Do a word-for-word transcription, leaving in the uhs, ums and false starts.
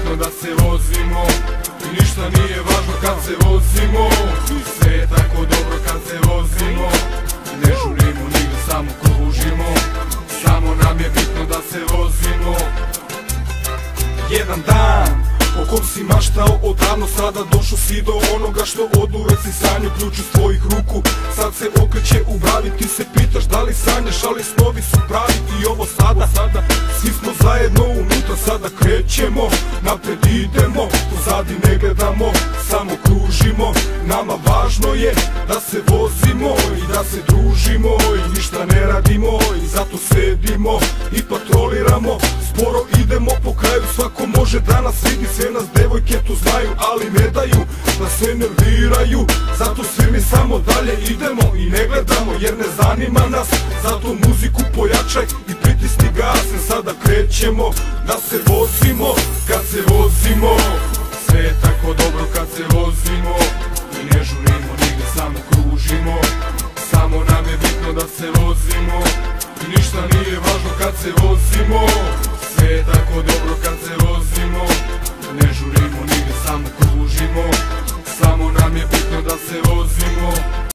bitno da se vozimo i ništa nije važno kad se vozimo. Sve je tako dobro kad se vozimo, ne žurimo nigde, samo kružimo. Samo nam je bitno da se vozimo. Jedan dan o kom si maštao odavno, sada došao si do onoga što oduvek si sanjao. Ključ iz tvojih ruku sad se okreće u bravi, ti se pitaš da li sanjaš, ali snovi su pravi. I ovo sada, sada, svi smo zajedno unutra, sada krećemo, napred idemo, pozadi ne gledamo, samo kružimo. Nama važno je da se vozimo i da se družimo i ništa ne radimo i zato sedimo i patroliramo. Sporo idemo po kraju, svako može da nas vidi, sve nas devojke tu znaju, ali ne daju da se nerviraju. Zato svi mi samo dalje idemo i ne gledamo jer ne zanima nas. Zato muziku pojačaj i pritisni gas, sada krećemo da se vozimo. Kad se vozimo, sve je tako dobro kad se vozimo i ne žurimo nigde, samo kružimo. Samo nam je bitno da se vozimo i ništa nije važno kad se vozimo. Sve je tako dobro kad se vozimo, ne žurimo nigde, samo kružimo. Samo nam je bitno da se vozimo.